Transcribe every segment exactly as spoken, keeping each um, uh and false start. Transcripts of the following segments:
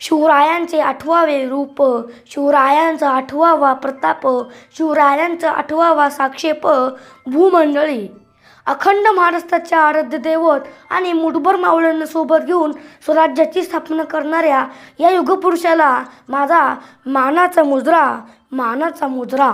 शिवरायांचे आठवावे रूप, शिवरायांचा आठवावा प्रताप, शिवरायांचा आठवावा साक्षेप भूमंडळी. अखंड महाराष्ट्राच्या आराध्य दैवत आणि मुठभर मावळ्यांना सोबत घेऊन स्वराज्याची स्थापना करणाऱ्या या युगपुरुषाला माझा मानाचा मुजरा, मानाचा मुजरा.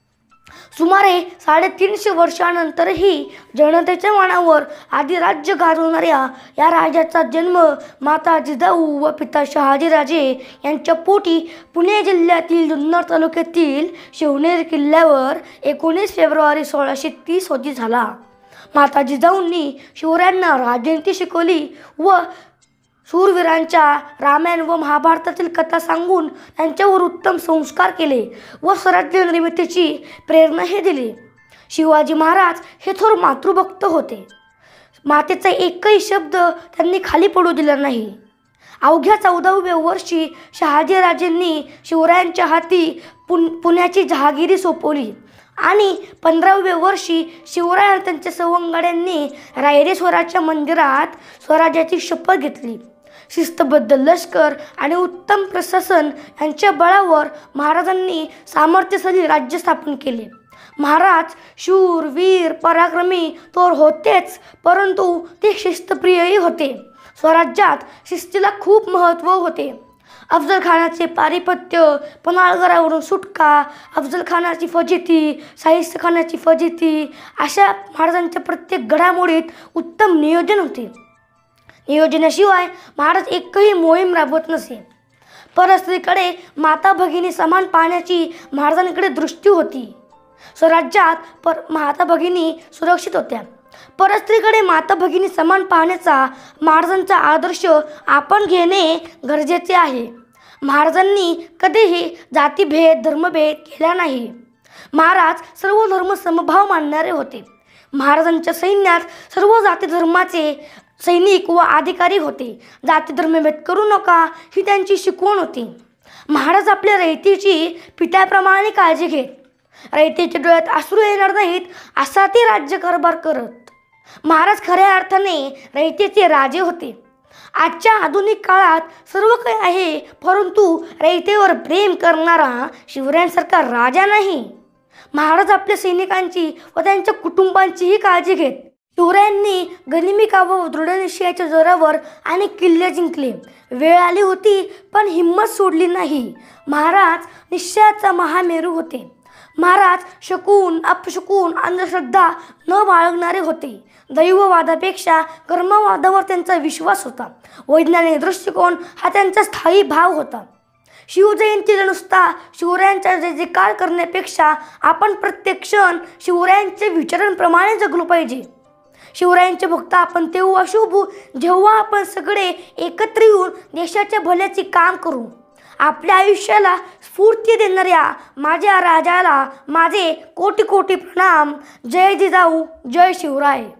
सुमारे साडेतीनशे वर्षानंतरही जनतेच्या मनावर अधिराज्य गाजवणाऱ्या या राजाचा जन्म माता जिजाऊ व पिता शहाजीराजे यांच्या पोटी पुणे जिल्ह्यातील जुन्नर तालुक्यातील शिवनेर किल्ल्यावर एकोणीस फेब्रुवारी सोळाशे तीस रोजी झाला. माता जिजाऊंनी शिवरायांना राजनीती शिकवली व शूरवीरांच्या रामायण व महाभारतातील कथा सांगून त्यांच्यावर उत्तम संस्कार केले व स्वराज्य निर्मितीची प्रेरणाही दिली. शिवाजी महाराज हे थोर मातृभक्त होते. मातेचा एकही शब्द त्यांनी खाली पडू दिला नाही. अवघ्या चौदाव्या वर्षी शहाजीराजेंनी शिवरायांच्या हाती पुन पुण्याची जहागिरी सोपवली आणि पंधराव्या वर्षी शिवराय त्यांच्या सवंगड्यांनी रायरेश्वराच्या मंदिरात स्वराज्याची शपथ घेतली. शिस्तबद्ध लष्कर आणि उत्तम प्रशासन यांच्या बळावर महाराजांनी सामर्थ्यशाली राज्य स्थापन केले. महाराज शूर वीर पराक्रमी तर होतेच, परंतु ते शिस्तप्रियही होते. स्वराज्यात शिस्तीला खूप महत्त्व होते. अफजल खानाचे पारिपत्य, पन्हाळगडावरून सुटका, अफजल खानाची फजिती, शाहिस्त खानाची फजिती अशा महाराजांच्या प्रत्येक घडामोडीत उत्तम नियोजन होते. नियोजनाशिवाय महाराज एकही मोहीम राबवत नसे. परस्त्रीकडे माता भगिनी समान पाहण्याची महाराजांकडे दृष्टी होती. स्वराज्यात पर माता भगिनी सुरक्षित होत्या. परस्त्रीकडे माता भगिनी समान पाहण्याचा महाराजांचा आदर्श आपण घेणे गरजेचे आहे. महाराजांनी कधीही जातीभेद धर्मभेद केला नाही. महाराज सर्व धर्म समभाव मानणारे होते. महाराजांच्या सैन्यात सर्व जाती धर्माचे सैनिक व अधिकारी होते. जाती धर्मभेद करू नका ही त्यांची शिकवण होती. महाराज आपल्या रयतेची पित्याप्रमाणे काळजी घेत. रयतेच्या डोळ्यात अश्रू येणार नाहीत असा ते राज्यकारभार करत. महाराज खऱ्या अर्थाने रयतेचे राजे होते. आजच्या आधुनिक काळात सर्व काही आहे, परंतु रयतेवर प्रेम करणारा शिवरायांसारखा राजा नाही. महाराज आपल्या सैनिकांची व त्यांच्या कुटुंबांचीही काळजी घेत. शिवरायांनी गनिमी कावा दृढ निश्चयाच्या जोरावर आणि किल्ले जिंकले. वेळ आली होती पण हिंमत सोडली नाही. महाराज निश्चयाचा महामेरू होते. महाराज शकून अपशकून अंधश्रद्धा न बाळगणारे होते. दैववादापेक्षा कर्मवादावर त्यांचा विश्वास होता. वैज्ञानिक दृष्टिकोन हा त्यांचा स्थायी भाव होता. शिवजयंतीला नुसता शिवरायांचा जय जयकार करण्यापेक्षा आपण प्रत्येक क्षण शिवरायांचे विचारांप्रमाणे जगलो पाहिजे. शिवरायांचे भक्त आपण तेव्हा शोभू जेव्हा आपण सगळे एकत्र येऊन देशाच्या भल्याचे काम करू. आपल्या आयुष्याला स्फूर्ती देणाऱ्या माझ्या राजाला माझे कोटी कोटी प्रणाम. जय जिजाऊ, जय शिवराय.